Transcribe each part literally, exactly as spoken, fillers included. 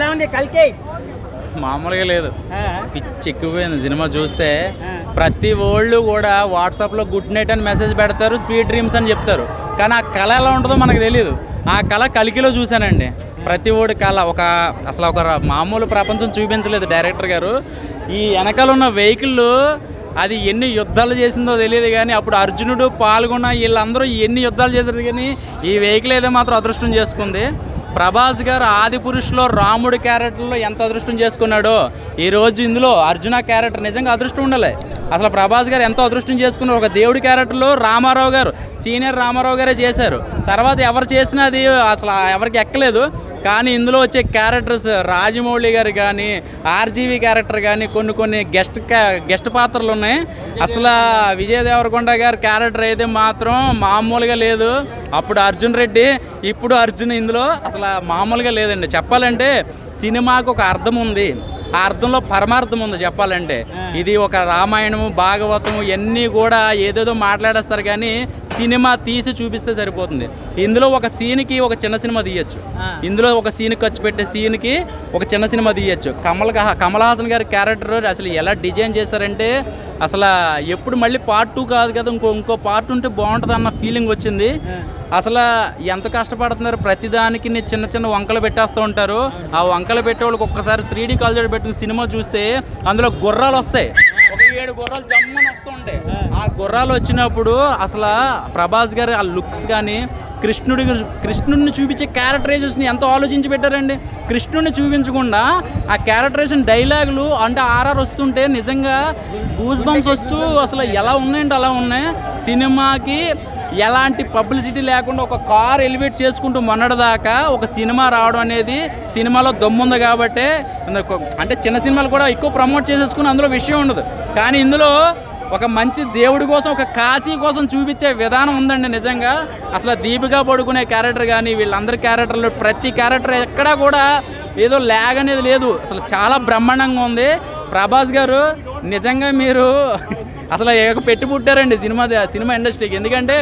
ఎలా ఉంది కల్కి? మామూలుగా లేదు, పిచ్చి ఎక్కువైంది సినిమా చూస్తే. ప్రతి ఓళ్ళు కూడా వాట్సాప్లో గుడ్ నైట్ అని మెసేజ్ పెడతారు, స్వీట్ డ్రీమ్స్ అని చెప్తారు. కానీ ఆ కళ ఎలా ఉంటుందో మనకు తెలియదు. ఆ కళ కల్కిలో చూశానండి. ప్రతి ఓడి కళ ఒక అసలు ఒక మామూలు ప్రపంచం చూపించలేదు డైరెక్టర్ గారు. ఈ వెనకాల ఉన్న వెహికల్ అది ఎన్ని యుద్ధాలు చేసిందో తెలియదు, కానీ అప్పుడు అర్జునుడు పాల్గొన్న వీళ్ళందరూ ఎన్ని యుద్ధాలు చేశారు, కానీ ఈ వెహికల్ అయితే మాత్రం అదృష్టం చేసుకుంది. ప్రభాస్ గారు ఆది పురుషులో రాముడి క్యారెక్టర్లో ఎంత అదృష్టం చేసుకున్నాడో ఈరోజు ఇందులో అర్జున క్యారెక్టర్ నిజంగా అదృష్టం ఉండాలి. అసలు ప్రభాస్ గారు ఎంతో అదృష్టం చేసుకున్నారు. ఒక దేవుడి క్యారెక్టర్లో రామారావు గారు, సీనియర్ రామారావు గారే చేశారు. తర్వాత ఎవరు చేసినా అది అసలు ఎవరికి ఎక్కలేదు. కానీ ఇందులో వచ్చే క్యారెక్టర్స్ రాజమౌళి గారు కానీ, ఆర్జీవి క్యారెక్టర్ కానీ, కొన్ని కొన్ని గెస్ట్ గెస్ట్ పాత్రలు ఉన్నాయి. అసలు విజయ్ దేవరకొండ గారి క్యారెక్టర్ అయితే మాత్రం మామూలుగా లేదు. అప్పుడు అర్జున్ రెడ్డి, ఇప్పుడు అర్జున్ ఇందులో అసలు మామూలుగా లేదండి. చెప్పాలంటే సినిమాకు ఒక అర్థం ఉంది, ఆ అర్థంలో పరమార్థం ఉంది చెప్పాలంటే. ఇది ఒక రామాయణము, భాగవతము ఇవన్నీ కూడా ఏదేదో మాట్లాడేస్తారు, కానీ సినిమా తీసి చూపిస్తే సరిపోతుంది. ఇందులో ఒక సీన్కి ఒక చిన్న సినిమా తీయచ్చు. ఇందులో ఒక సీన్ ఖర్చు పెట్టే సీన్కి ఒక చిన్న సినిమా తీయచ్చు. కమల్ కమల్ హాసన్ గారి క్యారెక్టర్ అసలు ఎలా డిజైన్ చేశారంటే అసలు ఎప్పుడు మళ్ళీ పార్ట్ టూ కాదు కదా, ఇంకో ఇంకో పార్ట్ ఉంటే బాగుంటుంది అన్న ఫీలింగ్ వచ్చింది. అసలు ఎంత కష్టపడుతున్నారు, ప్రతిదానికి చిన్న చిన్న వంకలు పెట్టేస్తూ ఉంటారు. ఆ వంకలు పెట్టే వాళ్ళకి ఒక్కసారి త్రీ డీ కాల్జెట్ పెట్టిన సినిమా చూస్తే అందులో గుర్రాలు వస్తాయి, ఒక ఏడు గుర్రాలు జమ్మని వస్తూ ఉంటాయి. ఆ గుర్రాలు వచ్చినప్పుడు అసలు ప్రభాస్ గారు ఆ లుక్స్ కానీ, కృష్ణుడి కృష్ణుడిని చూపించే క్యారెక్టరైజేషన్ ఎంతో ఆలోచించి పెట్టారండి. కృష్ణుడిని చూపించకుండా ఆ క్యారెక్టరైజేషన్ డైలాగులు అంటే ఆర్ఆర్ వస్తుంటే నిజంగా గూస్ బంప్స్ వస్తూ అసలు ఎలా ఉన్నాయంటే అలా ఉన్నాయి. సినిమాకి ఎలాంటి పబ్లిసిటీ లేకుండా ఒక కార్ ఎలివేట్ చేసుకుంటూ మొన్నటిదాకా ఒక సినిమా రావడం అనేది సినిమాలో దమ్ముంది కాబట్టి, అంటే చిన్న సినిమాలు కూడా ఎక్కువ ప్రమోట్ చేసేసుకుని అందులో విషయం ఉండదు. కానీ ఇందులో ఒక మంచి దేవుడి కోసం, ఒక కాశీ కోసం చూపించే విధానం ఉందండి నిజంగా. అసలు దీపిక పడుకునే క్యారెక్టర్ కానీ, వీళ్ళందరి క్యారెక్టర్లు ప్రతి క్యారెక్టర్ ఎక్కడా కూడా ఏదో ల్యాగ్ అనేది లేదు. అసలు చాలా బ్రహ్మాండంగా ఉంది. ప్రభాస్ గారు నిజంగా మీరు అసలు పెట్టి పుట్టారండి సినిమా సినిమా ఇండస్ట్రీకి. ఎందుకంటే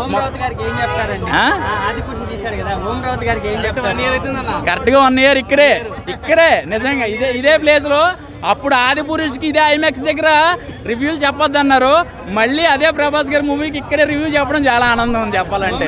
కరెక్ట్గా వన్ ఇయర్ ఇక్కడే ఇక్కడే నిజంగా ఇదే ఇదే ప్లేస్లో అప్పుడు ఆది పురుష్కి ఇదే ఐమాక్స్ దగ్గర రివ్యూలు చెప్పొద్దు అన్నారు. మళ్ళీ అదే ప్రభాస్ గారి మూవీకి ఇక్కడే రివ్యూ చెప్పడం చాలా ఆనందం ఉంది చెప్పాలంటే.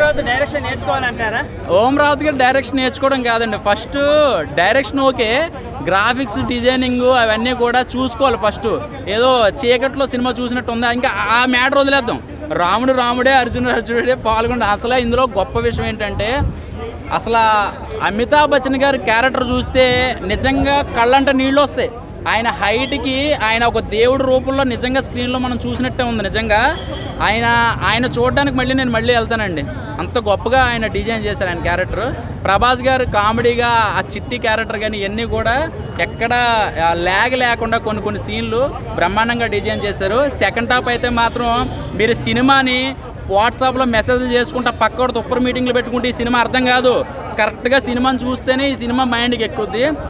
ఓం రావుత్ గారు డైరెక్షన్ నేర్చుకోవడం కాదండి, first direction okay, graphics designing అవన్నీ కూడా చూసుకోవాలి ఫస్ట్. ఏదో చీకట్లో సినిమా చూసినట్టు ఉందా, ఇంకా ఆ మ్యాటర్ వదిలేద్దాం. రాముడు రాముడే, అర్జునుడు అర్జునుడే పాల్గొండ. అసలు ఇందులో గొప్ప విషయం ఏంటంటే అసలు అమితాబ్ బచ్చన్ గారి క్యారెక్టర్ చూస్తే నిజంగా కళ్ళంట నీళ్ళు వస్తాయి. ఆయన హైట్కి ఆయన ఒక దేవుడి రూపంలో నిజంగా స్క్రీన్లో మనం చూసినట్టే ఉంది నిజంగా. ఆయన ఆయన చూడడానికి మళ్ళీ నేను మళ్ళీ వెళ్తానండి, అంత గొప్పగా ఆయన డిజైన్ చేశారు ఆయన క్యారెక్టర్. ప్రభాస్ గారు కామెడీగా ఆ చిట్టి క్యారెక్టర్ కానీ ఇవన్నీ కూడా ఎక్కడ ల్యాగ్ లేకుండా కొన్ని కొన్ని సీన్లు బ్రహ్మాండంగా డిజైన్ చేశారు. సెకండ్ హాఫ్ అయితే మాత్రం మీరు సినిమాని వాట్సాప్లో మెసేజ్లు చేసుకుంటా పక్క తుప్పర్ మీటింగ్లు పెట్టుకుంటే ఈ సినిమా అర్థం కాదు. కరెక్ట్గా సినిమాని చూస్తేనే ఈ సినిమా మైండ్కి ఎక్కుద్ది.